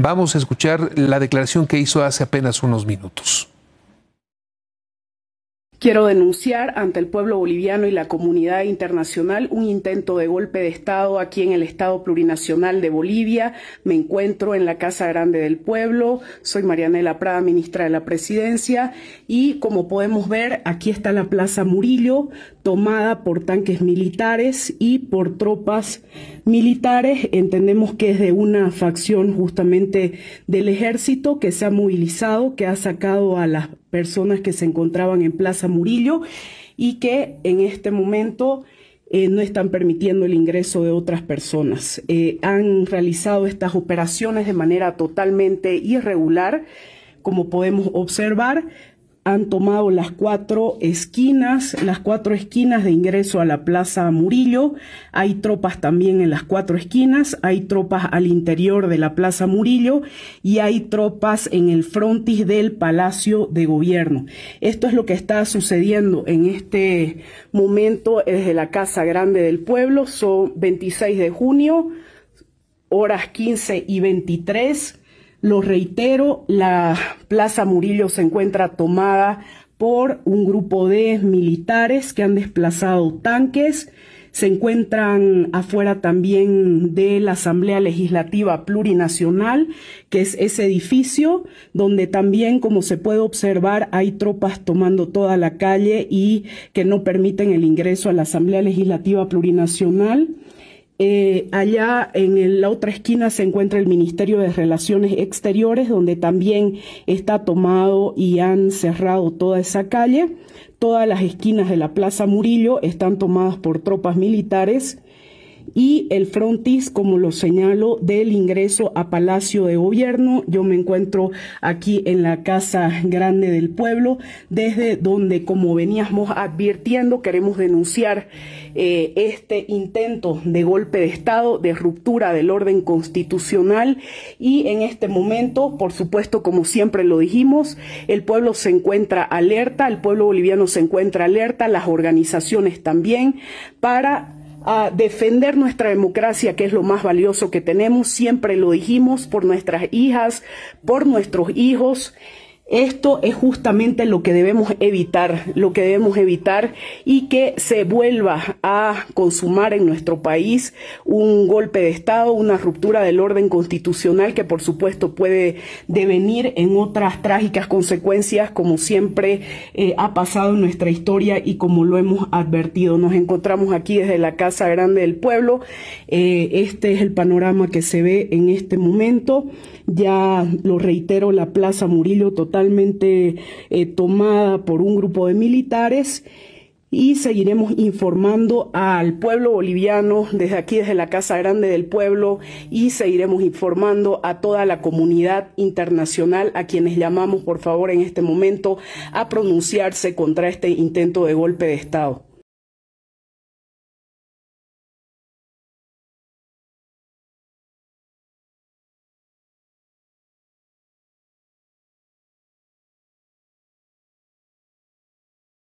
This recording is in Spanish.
Vamos a escuchar la declaración que hizo hace apenas unos minutos. Quiero denunciar ante el pueblo boliviano y la comunidad internacional un intento de golpe de Estado aquí en el Estado Plurinacional de Bolivia. Me encuentro en la Casa Grande del Pueblo. Soy Marianela Prada, ministra de la Presidencia. Y como podemos ver, aquí está la Plaza Murillo, tomada por tanques militares y por tropas militares. Entendemos que es de una facción justamente del ejército que se ha movilizado, que ha sacado a las personas que se encontraban en Plaza Murillo y que en este momento no están permitiendo el ingreso de otras personas. Han realizado estas operaciones de manera totalmente irregular, como podemos observar. Han tomado las cuatro esquinas de ingreso a la Plaza Murillo. Hay tropas también en las cuatro esquinas, hay tropas al interior de la Plaza Murillo y hay tropas en el frontis del Palacio de Gobierno. Esto es lo que está sucediendo en este momento desde la Casa Grande del Pueblo. Son 26 de junio, horas 15:23. Lo reitero, la Plaza Murillo se encuentra tomada por un grupo de militares que han desplazado tanques. Se encuentran afuera también de la Asamblea Legislativa Plurinacional, que es ese edificio donde también, como se puede observar, hay tropas tomando toda la calle y que no permiten el ingreso a la Asamblea Legislativa Plurinacional. Allá en la otra esquina se encuentra el Ministerio de Relaciones Exteriores, donde también está tomado y han cerrado toda esa calle. Todas las esquinas de la Plaza Murillo están tomadas por tropas militares y el frontis, como lo señalo, del ingreso a Palacio de Gobierno. Yo me encuentro aquí en la Casa Grande del Pueblo, desde donde, como veníamos advirtiendo, queremos denunciar este intento de golpe de Estado, de ruptura del orden constitucional. Y en este momento, por supuesto, como siempre lo dijimos, el pueblo se encuentra alerta, el pueblo boliviano se encuentra alerta, las organizaciones también, para defender nuestra democracia, que es lo más valioso que tenemos. Siempre lo dijimos, por nuestras hijas, por nuestros hijos. Esto es justamente lo que debemos evitar, y que se vuelva a consumar en nuestro país un golpe de Estado, una ruptura del orden constitucional que por supuesto puede devenir en otras trágicas consecuencias, como siempre ha pasado en nuestra historia y como lo hemos advertido. Nos encontramos aquí desde la Casa Grande del Pueblo. Este es el panorama que se ve en este momento. Ya lo reitero, la Plaza Murillo totalmente tomada por un grupo de militares, y seguiremos informando al pueblo boliviano desde aquí, desde la Casa Grande del Pueblo, y seguiremos informando a toda la comunidad internacional, a quienes llamamos por favor en este momento a pronunciarse contra este intento de golpe de Estado.